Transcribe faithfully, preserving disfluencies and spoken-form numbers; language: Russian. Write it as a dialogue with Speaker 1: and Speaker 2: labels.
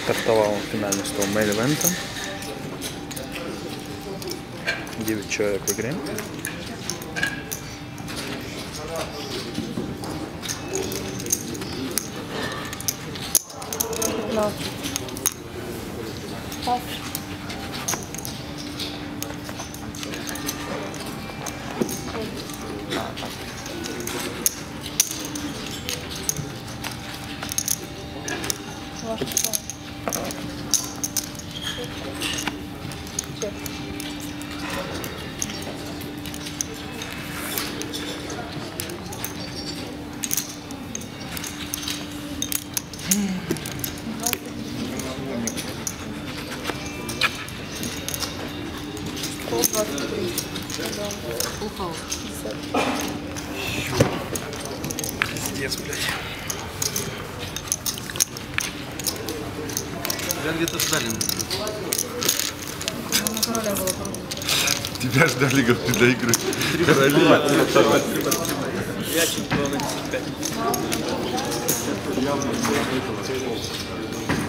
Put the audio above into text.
Speaker 1: Стартовал финальный стол мейн-ивента. девять человек в игре.
Speaker 2: No. Pass.
Speaker 1: Пиздец, блядь.
Speaker 3: Я где-то ждали.
Speaker 4: Тебя ждали, говорит, для игры.
Speaker 1: Я чемпион на десять пять.